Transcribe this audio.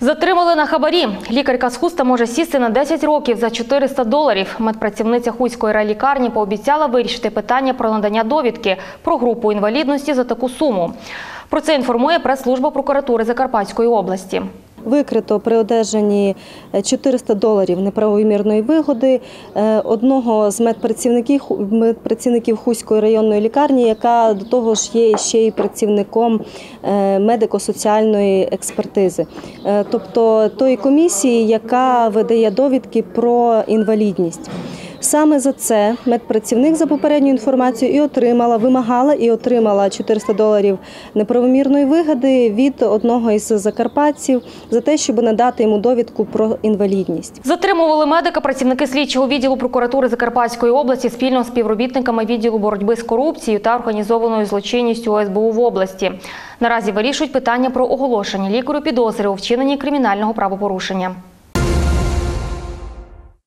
Затримали на хабарі. Лікарка з Хуста може сісти на 10 років за $400. Медпрацівниця Хуської райлікарні пообіцяла вирішити питання про надання довідки про групу інвалідності за таку суму. Про це інформує прес-служба прокуратури Закарпатської області. Викрито при одержанні $400 неправомірної вигоди одного з медпрацівників Хуської районної лікарні, яка до того ж є ще й працівником медико-соціальної експертизи. Тобто тої комісії, яка видає довідки про інвалідність. Саме за це медпрацівник, за попередню інформацію, вимагала і отримала $400 неправомірної вигоди від одного із закарпатців за те, щоб надати йому довідку про інвалідність. Затримували медика працівники слідчого відділу прокуратури Закарпатської області спільно з співробітниками відділу боротьби з корупцією та організованою злочинністю ОСБУ в області. Наразі вирішують питання про оголошення лікарю підозри у вчиненні кримінального правопорушення.